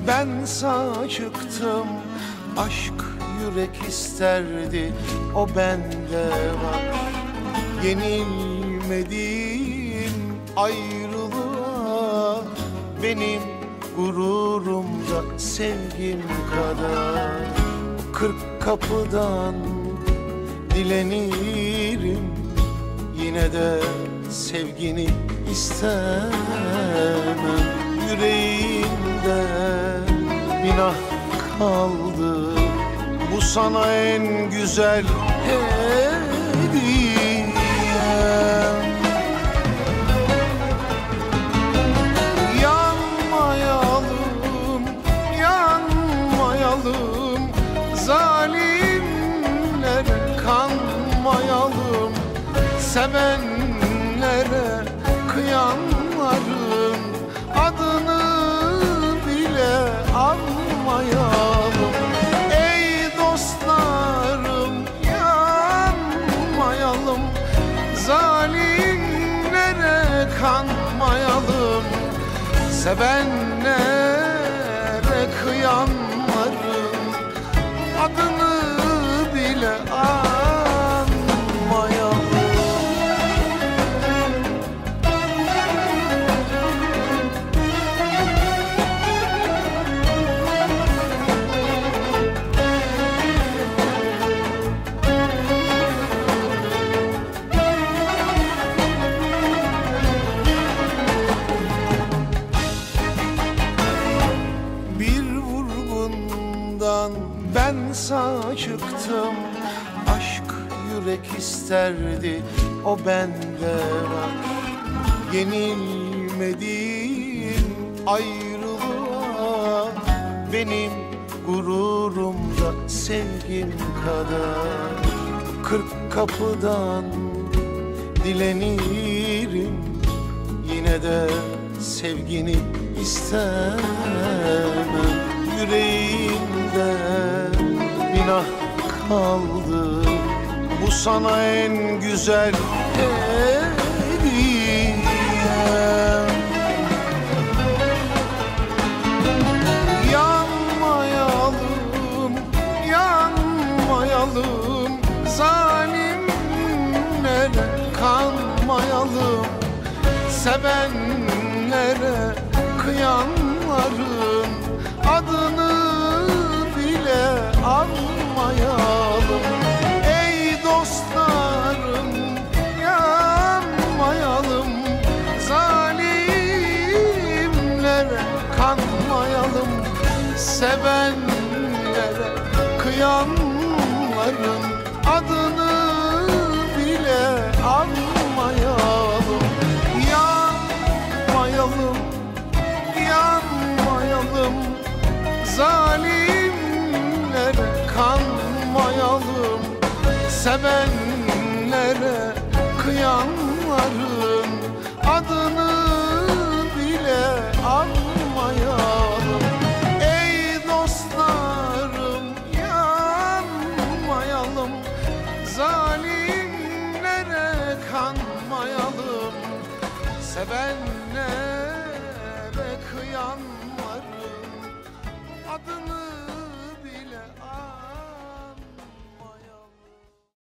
ben sağ çıktım. Aşk yürek isterdi, o bende var. Yenilmediğim ayrılığa, benim gururumda sevgim kadar. 40 kapıdan dilenirim, yine de sevgini istemem. Yüreğimde bir ah kaldı, bu sana en güzel hediyem. Yanmayalım, yanmayalım, zalimlere kanmayalım. Sevenlere kıyanların adını bile anmayalım. Ey dostlarım, yanmayalım, zalimlere kanmayalım. Sevenlere kıyanların adını bile anmayalım. Ben sağ çıktım, aşk yürek isterdi, o bende var. Yenilmediğim ayrılığa, benim gururumda sevgim kadar. 40 kapıdan dilenirim, yine de sevgini istemem. Yüreğimde bir ah kaldı, bu sana en güzel hediyem. Yanmayalım, yanmayalım, zalimlere kanmayalım. Sevenlere kıyanların adını bile anmayalım. Ey dostlarım, yanmayalım, zalimlere kanmayalım. Sevenlere kıyanların adını bile anmayalım. Yanmayalım, yanmayalım, zalimlere kanmayalım. Sevenlere kıyanların adını bile anmayalım. Ey dostlarım, yanmayalım, zalimlere kanmayalım. Sevenlere kıyanların adını